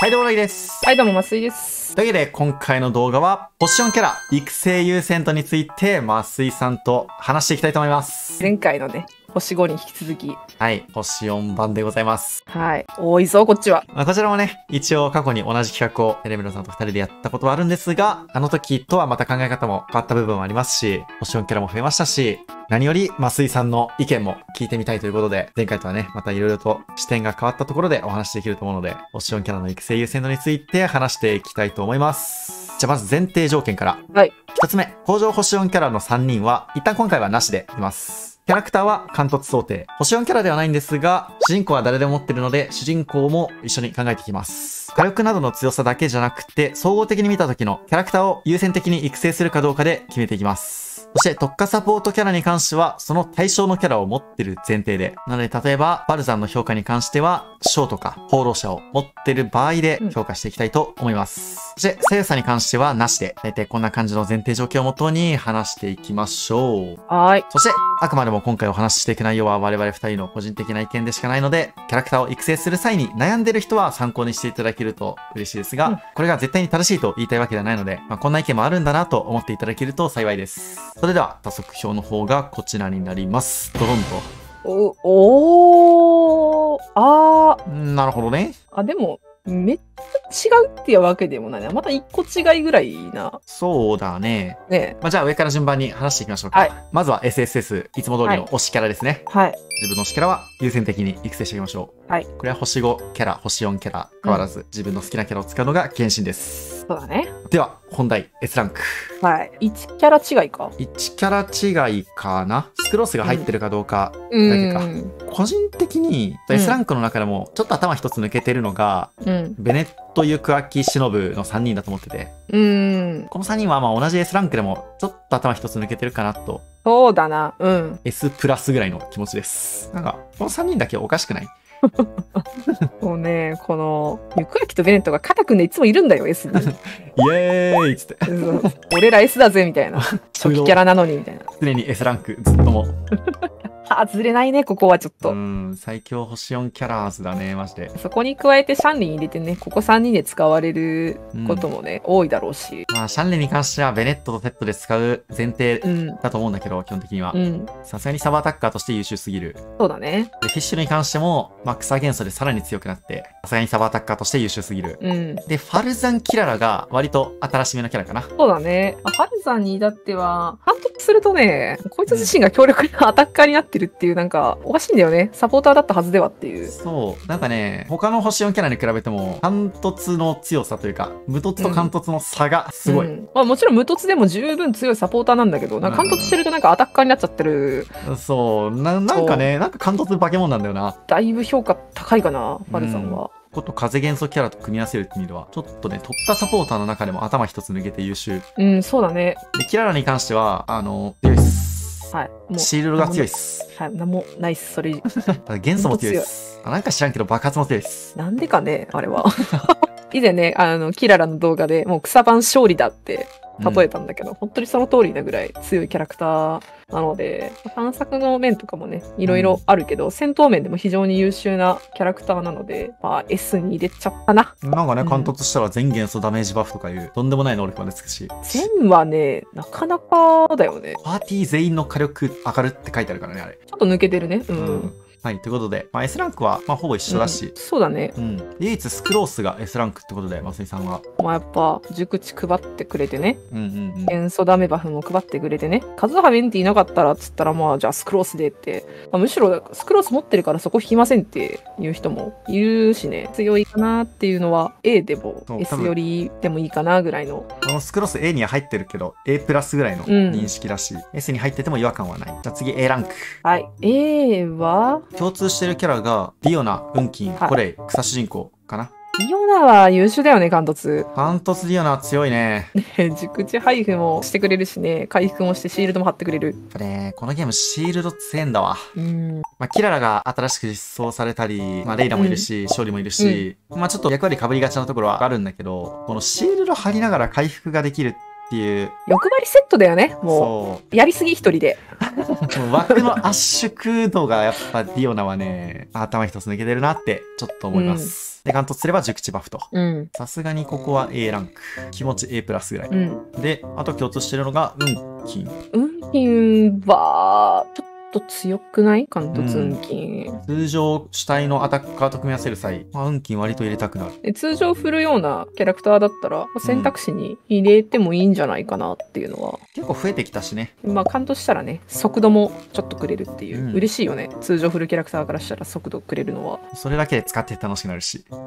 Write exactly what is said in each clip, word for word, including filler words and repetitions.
はい、どうもなぎです。 はい、どうも、ますいです。 というわけで、今回の動画は、星よんキャラ育成優先度について、ますいさんと話していきたいと思います。 前回のね、星ごに引き続き。 はい、星よんばんでございます。 はい。多いぞ、こっちは。 まあ、こちらもね、一応過去に同じ企画をテレビロさんとふたりでやったことはあるんですが、あの時とはまた考え方も変わった部分もありますし、星よんキャラも増えましたし、何より、増井さんの意見も聞いてみたいということで、前回とはね、また色々と視点が変わったところでお話できると思うので、星よんキャラの育成優先度について話していきたいと思います。じゃあまず前提条件から。 はい。 一つ目、向上星よんキャラのさんにんは、一旦今回はなしでいます。キャラクターは貫突想定。星よんキャラではないんですが、主人公は誰でも持ってるので、主人公も一緒に考えていきます。火力などの強さだけじゃなくて、総合的に見た時のキャラクターを優先的に育成するかどうかで決めていきます。そして特化サポートキャラに関しては、その対象のキャラを持ってる前提で。なので、例えば、バルザンの評価に関しては、将とか放浪者を持ってる場合で評価していきたいと思います。うん、そして、左右差に関してはなしで、大体こんな感じの前提条件をもとに話していきましょう。 はい。 そして、あくまでも今回お話ししていく内容は我々ふたりの個人的な意見でしかないので、キャラクターを育成する際に悩んでる人は参考にしていただけると嬉しいですが、うん、これが絶対に正しいと言いたいわけではないので、まあ、こんな意見もあるんだなと思っていただけると幸いです。それでは、早速表の方がこちらになります。ドロンと。 お、おー、あー。 なるほどね。 あ、でも、めっちゃ違うっていうわけでもないな。また一個違いぐらいな。 そうだね。 ねまあ、じゃあ上から順番に話していきましょうか。はい、まずは エスエスエス、いつも通りの推しキャラですね。 はい。 自分の推しキャラは優先的に育成していきましょう。はい。これは星ごキャラ、星よんキャラ変わらず、うん、自分の好きなキャラを使うのが原神です。 そうだね。 では、本題 S ランク。 はい。いちキャラ違いか ? いち キャラ違いかな。スクロースが入ってるかどうかだけか。うん、個人的に S ランクの中でもちょっと頭一つ抜けてるのが、うん、ベネット、ユクアキ、シノブのさんにんだと思ってて。うん。このさんにんはまあ同じ S ランクでもちょっと頭一つ抜けてるかなと。 そうだな。うん。 S プラスぐらいの気持ちです。なんか、このさんにんだけおかしくない？ もうね、この、ユクアキとベネットが肩組んでいつもいるんだよ、S に。イエーイっつって。 俺ら S だぜ、みたいな。初期キャラなのに、みたいな。 常に S ランク、ずっとも。 外れないね、ここはちょっと。 うん、最強星よんキャラーズだね、マジで。 そこに加えてシャンリン入れてね、ここさんにんで使われることもね、うん、多いだろうし。 まあ、シャンリンに関してはベネットとセットで使う前提だと思うんだけど、うん、基本的には。さすがにサブアタッカーとして優秀すぎる。 そうだね。 で、フィッシュに関しても、まあ、草元素でさらに強くなって、さすがにサブアタッカーとして優秀すぎる。うん、で、ファルザン・キララが割と新しめのキャラかな。 そうだね。ファルザンに至っては、監督するとね、こいつ自身が強力なアタッカーになってるっていう、なんか、おかしいんだよね。サポーターだったはずではっていう。 そう。なんかね、他の星よんキャラに比べても、貫突の強さというか、無突と貫突の差がすごい。うんうん、 まあもちろん無突でも十分強いサポーターなんだけど、なんか貫突してるとなんかアタッカーになっちゃってる。 うん、そう。な、なんかね、なんか貫突化け物なんだよな。 だいぶ評価高いかな、ファルさんは。 うん、こと風元素キャラと組み合わせるって意味では、ちょっとね、特化サポーターの中でも頭一つ抜けて優秀。 うん、そうだね。 で、キララに関しては、あの、強いっす。 はい。 もうシールドが強いっす。 はい。なんもないっす。それ。 ただ元素も強いっす。あ、なんか知らんけど爆発も強いっす。 なんでかね、あれは。以前ね、あの、キララの動画でもう草番勝利だって例えたんだけど、うん、本当にその通りなぐらい強いキャラクターなので、探索の面とかもね、いろいろあるけど、うん、戦闘面でも非常に優秀なキャラクターなので、まあ S に入れちゃったな。 なんかね、貫突したら全元素ダメージバフとかいう、とんでもない能力までつくし。 全はね、なかなかだよね。 パーティー全員の火力上がるって書いてあるからね、あれ。 ちょっと抜けてるね。うん。うんはい。ということで、まあ、S ランクは、まあ、ほぼ一緒だし、うん。 そうだね。 うん。唯一スクロースが S ランクってことで、増井さんは。 まあ、やっぱ、熟知配ってくれてね。 うんうんうん。 元素ダメバフも配ってくれてね。カズハベンティいなかったら、つったら、まあ、じゃあスクロースでって。まあ、むしろ、スクロース持ってるからそこ引きませんっていう人もいるしね。強いかなっていうのは、A でも S よりでもいいかなぐらいの。 このスクロース A には入ってるけど、A プラスぐらいの認識だし、うん、S に入ってても違和感はない。じゃあ次 A ランク。 はい。A は共通してるキャラがディオナ、ウンキン、コレイ、草主人公かな。 ディオナは優秀だよね、貫突。 貫突ディオナは強いね。 熟知配布もしてくれるしね、回復もしてシールドも貼ってくれる。 これ、このゲームシールド強いんだわ。うん。まあ、キララが新しく実装されたり、まあ、レイラもいるし、うん、勝利もいるし、うん、まあちょっと役割被りがちなところはあるんだけど、このシールド貼りながら回復ができるっっていう。 欲張りセットだよね、もう。やりすぎ一人で。 もう枠の圧縮度がやっぱディオナはね、頭一つ抜けてるなってちょっと思います。うん、で、貫突すれば熟知バフと。さすがにここは A ランク。気持ち A プラスぐらい。うん、で、あと共通してるのが運金。 運金は、ちょっとちょっと強くない貫突運金、 うん、通常主体のアタッカーと組み合わせる際、まあ、運金割と入れたくなる。 通常振るようなキャラクターだったら選択肢に入れてもいいんじゃないかなっていうのは、 うん、結構増えてきたしね。 まあ貫突したらね速度もちょっとくれるっていう、うん、嬉しいよね。通常振るキャラクターからしたら速度くれるのはそれだけで使って楽しくなるし、うん、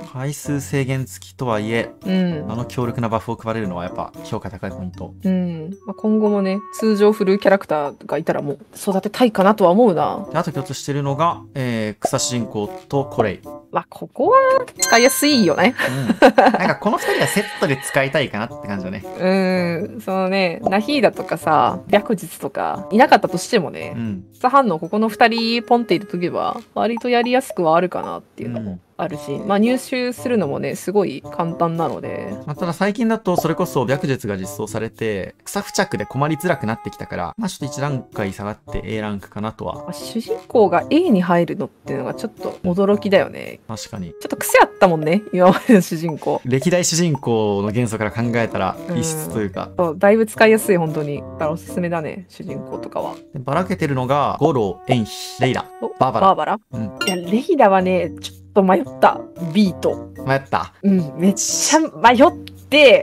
回数制限付きとはいえ、うん、あの強力なバフを配れるのはやっぱ評価高いポイント。 うん、まあ、今後もね通常振るキャラクターがいたらもう育てたいかなとは思う。あと共通してるのが、えー、草主人公とコレイ。 まあ、ここは使いやすいよね。 うん、なんかこのふたりはセットで使いたいかなって感じだね。 うん、そのね、ナヒーダとかさ、白日とかいなかったとしてもね、うん、草反応ここのふたりポンって入れとけば、割とやりやすくはあるかなっていうのも。うんあるし、まあ入手するのもね、すごい簡単なので。 まあ、ただ最近だとそれこそ白術が実装されて、草付着で困りづらくなってきたから、まあちょっと一段階下がって A ランクかなとは。まあ、主人公が A に入るのっていうのがちょっと驚きだよね。 確かに。 ちょっと癖あったもんね、今までの主人公。 歴代主人公の元素から考えたら異質というか。 うん、そう、だいぶ使いやすい、本当に。だからおすすめだね、主人公とかは。 でばらけてるのが、ゴロ、エンヒ、レイラ、バーバラ。 バーバラ、うん、いや、レイラはね、ちょっと迷った。B と。 迷った。 うん、めっちゃ迷って、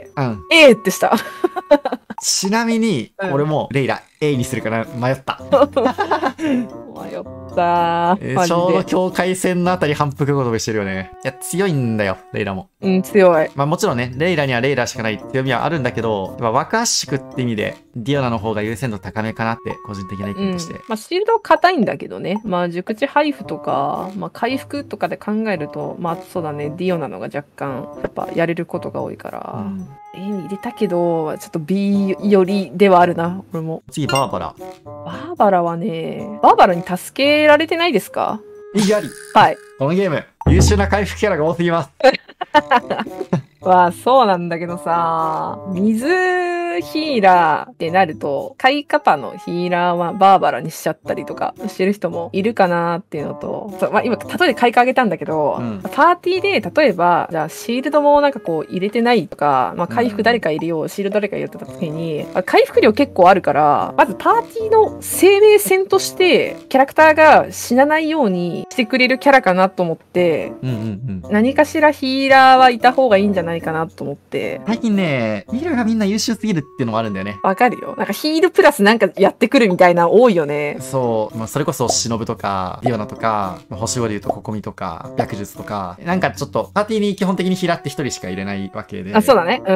うん、A ってした。 ちなみに、うん、俺もレイラ A にするから迷った。 迷った、 えー、ちょうど境界線のあたり反復ごとべしてるよね。いや、強いんだよ、レイラも。 うん、強い。 まあもちろんね、レイラにはレイラしかない強みはあるんだけど、まあ、枠圧縮って意味で、ディオナの方が優先度高めかなって、個人的な意見として。うん、 まあシールド硬いんだけどね。まあ熟知配布とか、まあ回復とかで考えると、まあそうだね、ディオナのが若干、やっぱやれることが多いから。うん、A に入れたけど、ちょっと B 寄りではあるな、俺も。 次、バーバラ。 バーバラはね、バーバラに助けられてないですか？ 意義あり。 はい。 このゲーム、優秀な回復キャラが多すぎます。 わあ、そうなんだけどさ、水ヒーラーってなると、カイカパのヒーラーはバーバラにしちゃったりとかしてる人もいるかなっていうのと、そう、まあ、今、例えでカイカあげたんだけど、うん、パーティーで、例えば、じゃあシールドもなんかこう入れてないとか、まあ、回復誰か入れよう、うん、シールド誰か入れてた時に、回復量結構あるから、まずパーティーの生命線として、キャラクターが死なないようにしてくれるキャラかなと思って、うんうんうん、何かしらヒーラーはいた方がいいんじゃないかなと思って。 最近ね、ヒーラーがみんな優秀すぎるっていうのもあるんだよね。 わかるよ。なんかヒールプラスなんかやってくるみたいな多いよね。 そう。まあ、それこそ忍とか、ディオナとか、星5で言うとココミとか、白術とか、なんかちょっとパーティーに基本的にヒーラーって一人しか入れないわけで。 あ、そうだね。うん。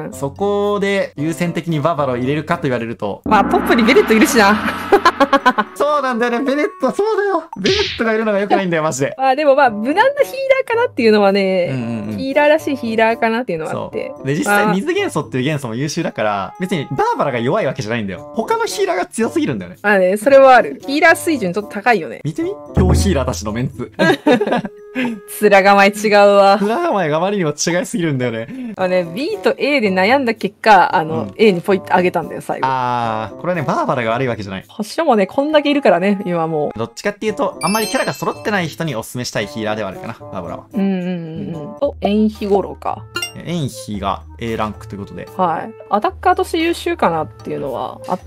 そこで優先的にバーバラを入れるかと言われると。 まあ、トップにベレットいるしな。 そうなんだよね。ベレット、そうだよ。ベレットがいるのが良くないんだよ、マジで。 あ、でもまあ、無難なヒーラーかなっていうのはね、うんうんうん、ヒーラーらしいヒーラーかなっていうのはあって。 で、実際水元素っていう元素も優秀だから、別にバーバラが弱いわけじゃないんだよ。他のヒーラーが強すぎるんだよね。 あね、それはある。ヒーラー水準ちょっと高いよね。 見てみ？強ヒーラーたちのメンツ。 面構え違うわ。 面構えがあまりにも違いすぎるんだよね。 あね、B と A で悩んだ結果、あの、うん、A にポイってあげたんだよ、最後。 あー、これはね、バーバラが悪いわけじゃない。 星もね、こんだけいるからね、今もう。 どっちかっていうと、あんまりキャラが揃ってない人にお勧めしたいヒーラーではあるかな、バーバラは。 うんうんうんうん。と、エンヒゴロか。 エンヒが A ランクということで。 はい。アタッカーとして優秀かなっていうのはあって、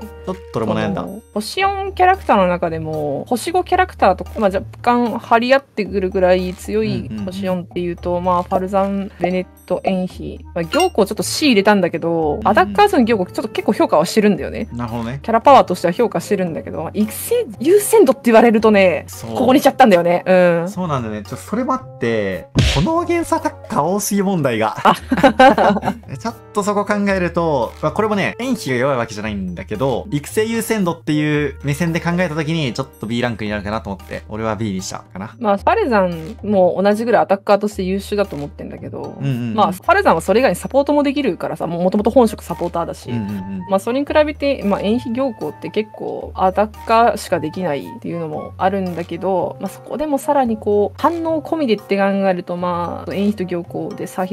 ちょっと俺も悩んだ。 星よんキャラクターの中でも、星ごキャラクターと、まあ、若干張り合ってくるぐらい強い星よんっていうと、うんうんうん、まあ、ファルザン、ベネット、エンヒ。まあ、行幸ちょっと C 入れたんだけど、アタッカー数の行幸ちょっと結構評価はしてるんだよね。 なるほどね。 キャラパワーとしては評価してるんだけど、育成優先度って言われるとね、ここにしちゃったんだよね。うん。 そうなんだよね。ちょっとそれもあって、この元素アタッカー多すぎ問題が。ちょっとそこ考えると、まあ、これもね、エンヒが弱いわけじゃないんだけど、育成優先度っていう目線で考えたときに、ちょっと B ランクになるかなと思って、俺は B にしたかな。 まあ、ファレザンも同じぐらいアタッカーとして優秀だと思ってんだけど、うんうんうん、まあ、ファレザンはそれ以外にサポートもできるからさ、もともと本職サポーターだし、うんうんうん、まあ、それに比べて、まあ、エンヒ行幸って結構アタッカーしかできないっていうのもあるんだけど、まあ、そこでもさらにこう、反応込みでって考えると、まあ、エンヒと行幸で差開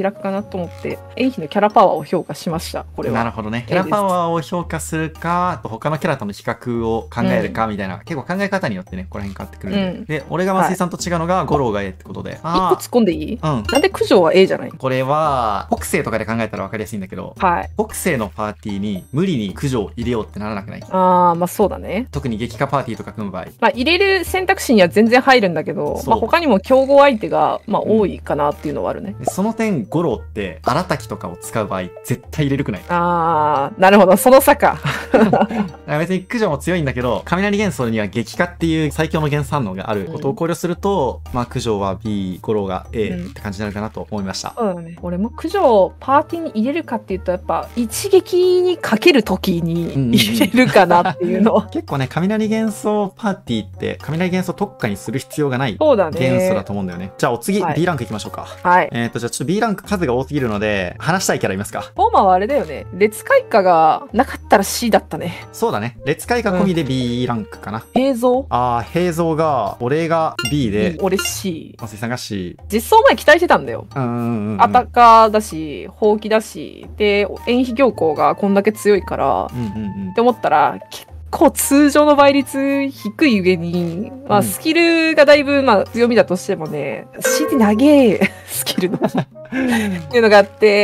楽かなと思って、演技のキャラパワーを評価しました、これは。 なるほどね。キャラパワーを評価するか、あと他のキャラとの比較を考えるかみたいな、うん、結構考え方によってね、ここら辺変わってくるんで。うん、で、俺が松井さんと違うのが、五郎が A ってことで。 一個突っ込んでいい？ うん。 なんで九条は A じゃない？ これは、北西とかで考えたら分かりやすいんだけど、 はい。 北西のパーティーに無理に九条を入れようってならなくない？ ああ、まあそうだね。 特に激化パーティーとか組む場合。 まあ入れる選択肢には全然入るんだけど、まあ他にも競合相手が、まあ多いかなっていうのはあるね。 うん、その点、五郎って、荒滝とかを使う場合、絶対入れるくない？ ああ、なるほど、その差か。 別に九条も強いんだけど、雷元素には激化っていう最強の元素反応があることを考慮すると、うん、まあ九条は B、五郎が A って感じになるかなと思いました。 うん、そうだね。俺も九条パーティーに入れるかっていうと、やっぱ一撃にかけるときに入れるかなっていうの。 うんうんうん、結構ね、雷元素パーティーって雷元素特化にする必要がないそうだね元素だと思うんだよね。じゃあお次、はい、B ランクいきましょうか。 はい。 えっと、じゃあちょっと B ランク数が多すぎるので、話したいキャラいますか？ フォーマーはあれだよね。列開花がなかったら C だったね。 そうだね。列開花込みで B ランクかな。 平蔵、 ああ、平蔵が、俺が B で、 俺 C。 松井さんが C。 実装前期待してたんだよ。 うんうんうん。 アタカだし、ほうきだし、で、遠飛行行がこんだけ強いから、 うんうんうん、 って思ったら、結構通常の倍率低い上に、まあスキルがだいぶまあ強みだとしてもね、C って長えスキルのっていうのがあって、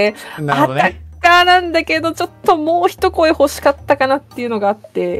なるほどね。 なんだけど、ちょっともう一声欲しかったかなっていうのがあって。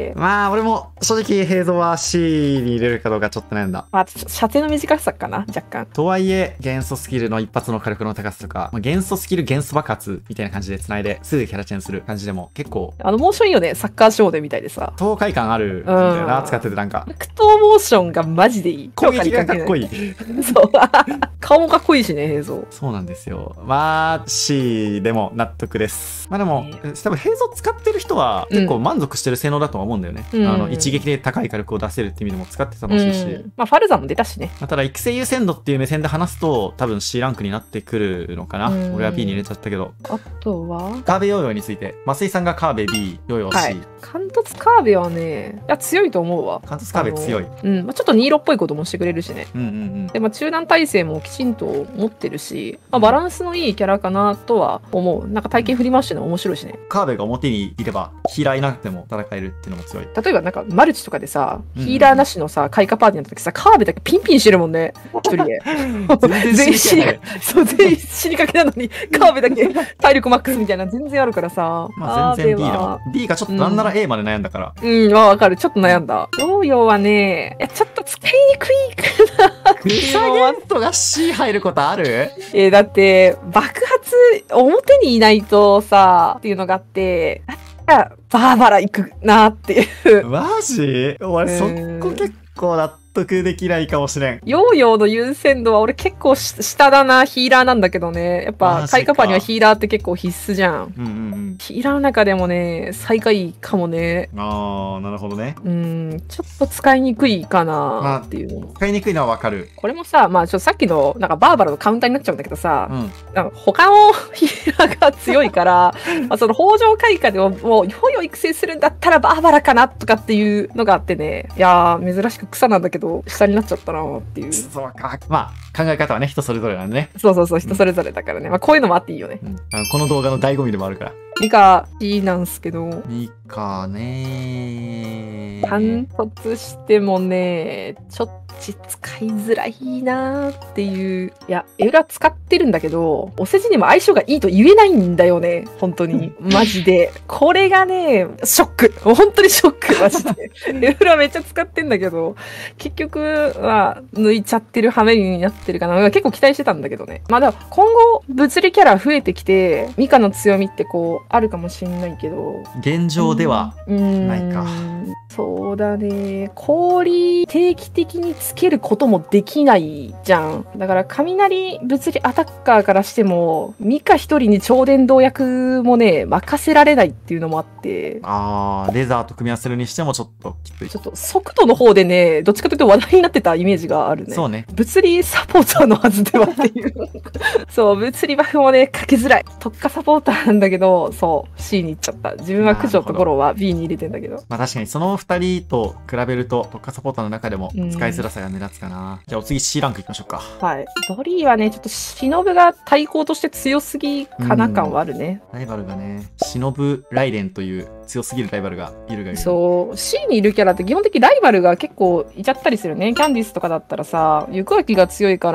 まあ、俺も正直、平蔵は C に入れるかどうかちょっと悩んだ。 まあ、射程の短さかな、若干。 とはいえ、元素スキルの一発の火力の高さとか、まあ、元素スキル元素爆発みたいな感じで繋いで、すぐキャラチェンする感じでも結構。 あの、モーションいいよね、サッカー少年みたいでさ。 爽快感あるんだよな、使っててなんか。 格闘モーションがマジでいい。 攻撃がかっこいい。 そう。顔もかっこいいしね、平蔵。 そうなんですよ。まあ、C でも納得です。まあでも、多分平蔵使ってる人は結構満足してる性能だとは思うんだよね。うん、あの一撃で高い火力を出せるっていう意味でも使って楽しいし、うん、 まあファルザンも出たしね。 まあ、ただ育成優先度っていう目線で話すと多分 C ランクになってくるのかな。うん、俺は B に入れちゃったけど。 あとはカーベヨーヨーについて、増井さんがカーベ B、ヨーヨー C。はい、 貫突カーベはね、いや強いと思うわ。 貫突カーベ強い。 うん、まあ、ちょっとニーロっぽいこともしてくれるしね。 うんうんうん、 で、まあ、中段耐性もきちんと持ってるし、まあ、バランスのいいキャラかなとは思う。なんか体験振り回してるの面白いしね。 カーベが表にいればヒーラーいなくても戦えるっていうのも強い。 例えばなんかマルチとかでさ、うん、ヒーラーなしのさ開花パーティーの時さ、カーベだけピンピンしてるもんね、一人で。全員死にそう全員死にかけなのにカーベだけ体力マックスみたいな全然あるからさ。 まあ全然 B だ。B がちょっとなんなら A まで悩んだから。 うん、うん、まあわかる。ちょっと悩んだ。ヨーヨーはね、いやちょっと使いにくいかな。 クリアワントが C 入ることある？ えー、だって爆発表にいないとさっていうのがあって。バーバラ行くなっていう。 マジ？俺そこ結構納得できないかもしれん。 ヨーヨーの優先度は俺結構下だな、ヒーラーなんだけどね。やっぱ開花パーにはヒーラーって結構必須じゃん。 うんうんうん、 ヒーラーの中でもね、最下位かもね。 あー、なるほどね。 うん、ちょっと使いにくいかなっていうの、 まあ、使いにくいのはわかる。 これもさ、まあちょっとさっきのなんかバーバラのカウンターになっちゃうんだけどさ、うん、なんか他のヒーラーが強いから、まあその北条開花でももうヨーヨー育成するんだったらバーバラかなとかっていうのがあってね。いやー、珍しく草なんだけど、下になっちゃったなっていう。 そうか。まあ、考え方はね、人それぞれなんでね。 そうそうそう、人それぞれだからね。うん、まあ、こういうのもあっていいよね。 うん、あのこの動画の醍醐味でもあるから。 ミカ C なんすけど。 ミカねー。 貫突してもね、ちょっと使いづらいなーっていう。いや、エウラ使ってるんだけど、お世辞にも相性がいいと言えないんだよね。本当に。マジで。これがね、ショック。本当にショック。マジで。エウラめっちゃ使ってんだけど、結局は抜いちゃってる羽目になってるかな。結構期待してたんだけどね。まあでも今後物理キャラ増えてきて、ミカの強みってこうあるかもしれないけど。 現状ではないか。 そうだね。氷定期的につけることもできないじゃん。だから雷物理アタッカーからしても、ミカ一人に超電導役もね、任せられないっていうのもあって。 あー、レザーと組み合わせるにしてもちょっときつい。 ちょっと速度の方でね、どっちかというと話題になってたイメージがあるね。 そうね。 物理サポーターのはずではっていう。そう、物理バフもね、かけづらい。特化サポーターなんだけど、そう、C に行っちゃった。自分は九条と五ころは ビー に入れてんだけど。 まあ確かにそのふたりと比べると特化サポーターの中でも使いづらさが目立つかな。じゃあお次 C ランクいきましょうか。 はい。ドリーはね、ちょっと忍が対抗として強すぎかな感はあるね。 ライバルがね、忍ライデンという強すぎるライバルがいるがいる。 そう、C にいるキャラって基本的にライバルが結構いちゃったりするね。キャンディスとかだったらさ、行く秋が強いから、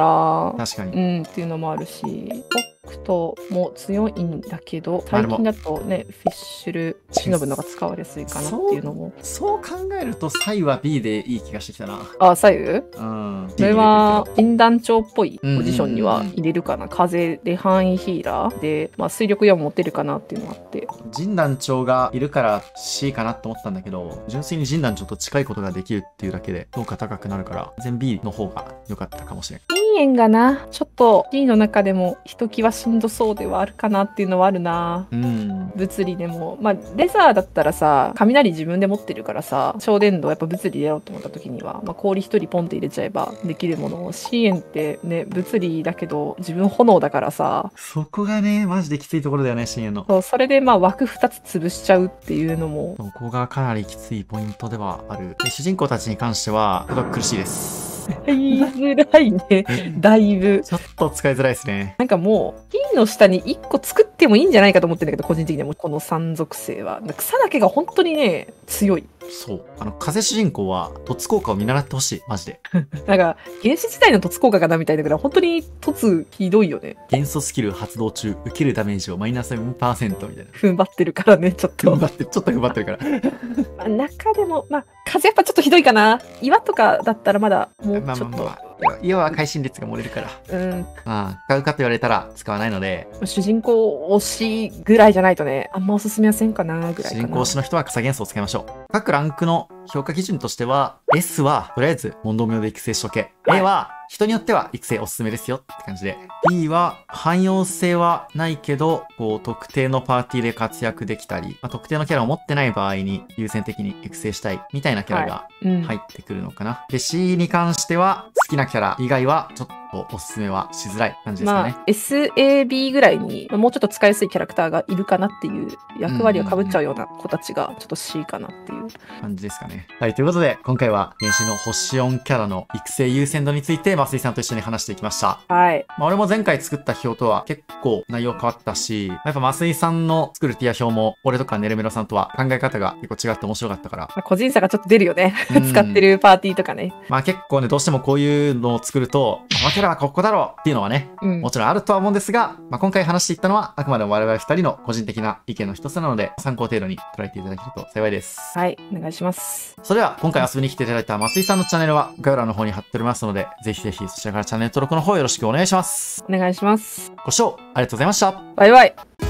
確かに。 うんっていうのもあるし、北斗も強いんだけど、最近だとね、フィッシュル、忍のが使われやすいかなっていうのも。 そう、そう考えると、サイは B でいい気がしてきたな。 あ、左右うん。 それは、神団長っぽいポジションには入れるかな。風で範囲ヒーラーで、まあ、水力よん持ってるかなっていうのがあって。 神団長がいるから C かなと思ったんだけど、純粋に神団長と近いことができるっていうだけで評価高くなるから、全然 B の方が良かったかもしれない。 いい円がな、ちょっと D の中でもひときわしんどそうではあるかなっていうのはあるな。 うん。 物理でも。まあ、レザーだったらさ、雷自分で持ってるからさ、超電導やっぱ物理やろうと思った時には、まあ、氷一人ポンって入れちゃえばできるものを、C 円ってね、物理だけど自分炎だからさ。 そこがね、マジできついところだよね、C 円の。 そう、それでまあ枠ふたつ潰しちゃうっていうのも。 そこがかなりきついポイントではある。で主人公たちに関しては、すごく苦しいです。 言いづらいね。だいぶ。 ちょっと使いづらいですね。 なんかもう、T の下にいっこ作ってもいいんじゃないかと思ってるんだけど、個人的にはもうこの三属性は。草だけが本当にね、強い。 そう。あの、風主人公は、凸効果を見習ってほしい。マジで。 なんか、原始時代の凸効果かなみたいだから、本当に凸ひどいよね。 元素スキル発動中、受けるダメージをマイナス よんパーセント みたいな。 踏ん張ってるからね、ちょっと。 踏ん張って、ちょっと踏ん張ってるから。 まあ中でも、まあ、風やっぱちょっとひどいかな。岩とかだったらまだ、もうちょっと。 まあまあまあ。岩は会心率が漏れるから。 うん。 まあ、使うかと言われたら使わないので。 主人公推しぐらいじゃないとね、あんまおすすめはせんかな、ぐらいかな。 主人公推しの人は草元素を使いましょう。各ランクの評価基準としては、S はとりあえず問答無用で育成しとけ。はい、A は人によっては育成おすすめですよって感じで。B は汎用性はないけど、こう特定のパーティーで活躍できたり、まあ、特定のキャラを持ってない場合に優先的に育成したいみたいなキャラが入ってくるのかな。はいうん、で、C に関しては好きなキャラ以外はちょっとおすすめはしづらい感じですかね。 まあ、エスエービー ぐらいにもうちょっと使いやすいキャラクターがいるかなっていう役割を被っちゃうような子たちがちょっと C かなっていう感じですかね。はい、ということで今回は原始の星よんキャラの育成優先度について増井さんと一緒に話していきました。 はい。 まあ俺も前回作った表とは結構内容変わったし、やっぱ増井さんの作るティア表も俺とかネルメロさんとは考え方が結構違って面白かったから。 まあ、個人差がちょっと出るよね。使ってるパーティーとかね。 まあ結構ね、どうしてもこういうのを作ると、このキャラはここだろうっていうのはね、うん、もちろんあるとは思うんですが、まあ、今回話していったのはあくまでも我々ふたりの個人的な意見の一つなので、参考程度に捉えていただけると幸いです。 はい、お願いします。 それでは今回遊びに来ていただいた増井さんのチャンネルは概要欄の方に貼っておりますので、ぜひぜひそちらからチャンネル登録の方よろしくお願いします。 お願いします。 ご視聴ありがとうございました。 バイバイ。